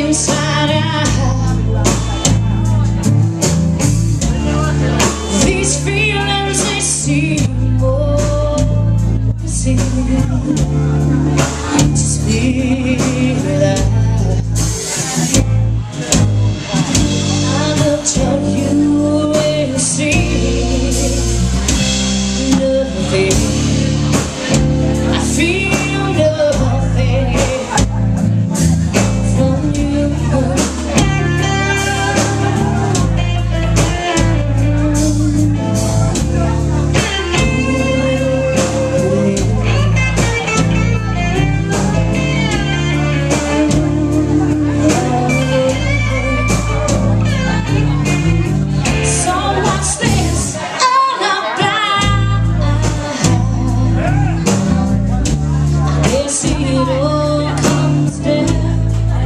inside out. These feelings, they seem more to speak it out. I will tell you when you see nothing. I feel nothing from you. So what's this all about? I guess it all comes down,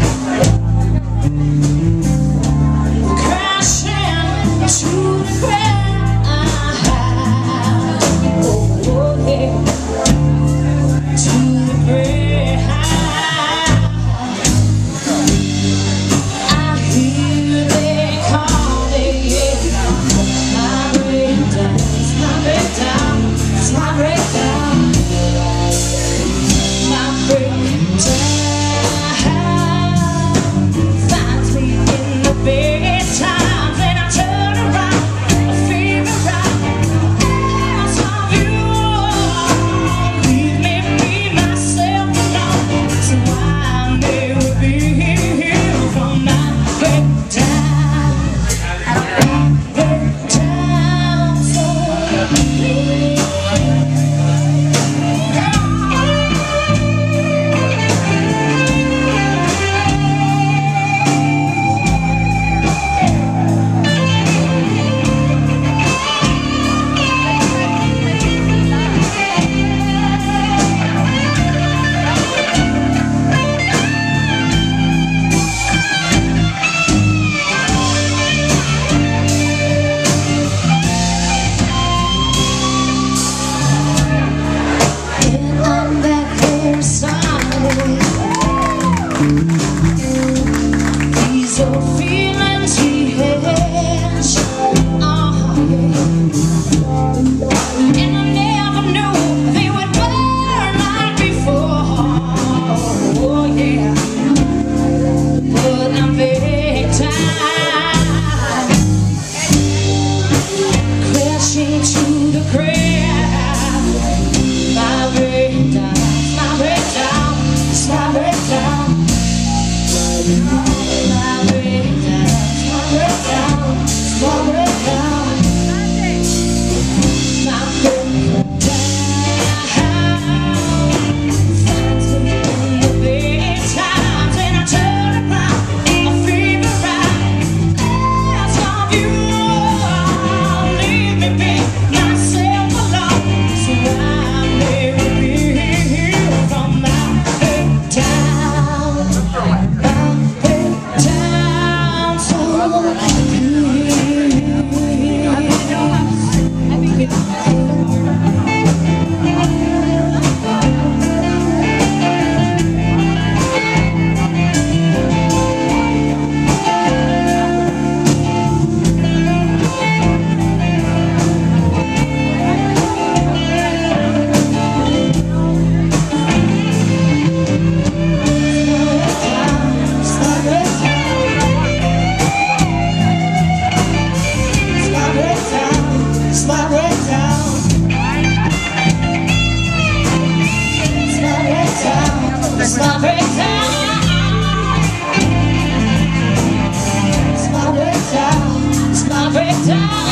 crashing to the ground. Oh, yeah, to the ground. I hear they call it, my breakdown, it's my breakdown, it's my breakdown, my breakdown. Finds me in the bad times, and I turn around, I figure out else of you. Leave me be myself alone, so I may be healed from my breakdown. Breakdown, so please. And I'm back there sorry. These old feelings he has, and I never knew they would burn like before. Oh yeah, but I'm very tired, crashing to the ground. My breakdown, my breakdown, it's my breakdown. My breakdown, my breakdown, it's my breakdown. My breakdown finds me in the bad times, and I turn around, I figure out else of you. Leave me be myself alone, so I may be healed from my breakdown. My breakdown, so please. It's my breakdown. It's my breakdown. It's my breakdown. It's my breakdown.